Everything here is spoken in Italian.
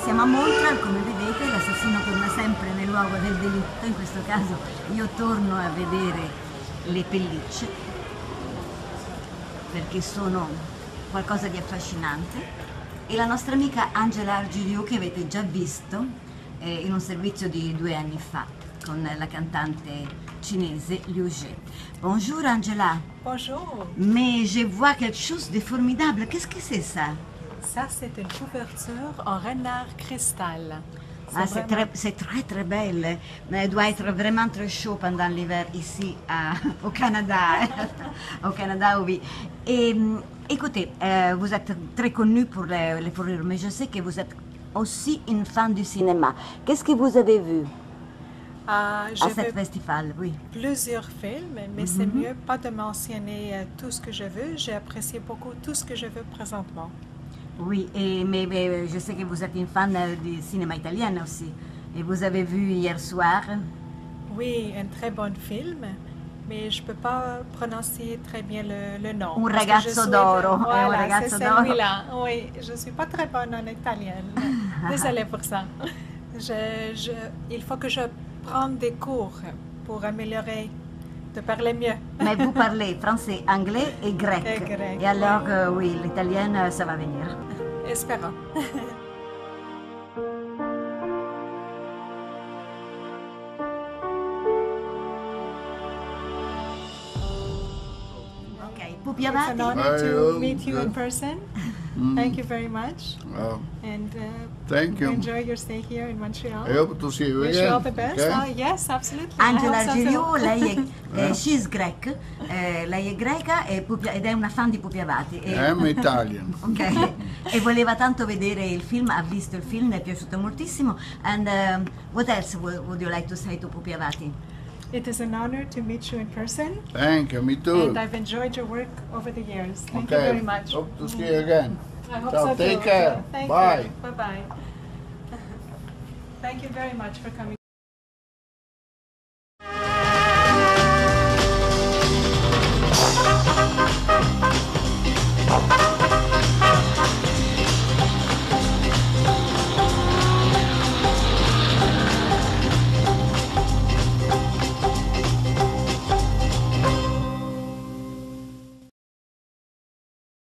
siamo a Montreal, come vedete l'assassino torna sempre nel luogo del delitto, in questo caso io torno a vedere le pellicce perché sono qualcosa di affascinante, e la nostra amica Angela Argiriou, che avete già visto in un servizio di 2 anni fa con la cantante cinese Liu Jie. Bonjour Angela. Bonjour. Mais je vois quelque chose de formidable. Qu'est-ce que c'est ça? Ça, c'est une couverture en renard cristal. Ah, c'est très belle. Mais doit être vraiment très chaud pendant l'hiver ici au Canada. Au Canada, oui. Et écoutez, vous êtes très connue pour les fourrures, mais je sais que vous êtes aussi une fan du cinéma. Qu'est-ce que vous avez vu à ce festival? Oui. Plusieurs films, mais c'est mieux pas de mentionner tout ce que je veux. J'ai apprécié beaucoup tout ce que je veux présentement. Oui, mais je sais que vous êtes une fan du cinéma italien aussi. Et vous avez vu hier soir? Oui, un très bon film, mais je ne peux pas prononcer très bien le nom. Un ragazzo d'oro. Voilà, c'est celui-là. Oui, je ne suis pas très bonne en italien. Désolée pour ça. Il faut que je prenne des cours pour améliorer, de parler mieux. Mais vous parlez français, anglais et grec. Et alors, oui, l'italien, ça va venir. Espérons. Ok, It's Pupiavati. an honor to meet you in person. Thank you very much. And thank you. enjoy your stay here in Montreal. I hope to see you Wish again. you all the best. Okay? Yes, absolutely. Angela I hope so Argiriou, too. lei è she's Greek, lei è greca ed è una fan di Pupiavati. I'm Italian. Ok, e voleva tanto vedere il film, ha visto il film, le è piaciuto moltissimo. And what else would you like to say to Pupiavati? It is an honor to meet you in person. Thank you, me too. And I've enjoyed your work over the years. Thank you Okay, very much. hope to see you again. I hope So so take too. care. Thank Bye. you. Bye-bye. Thank you very much for coming.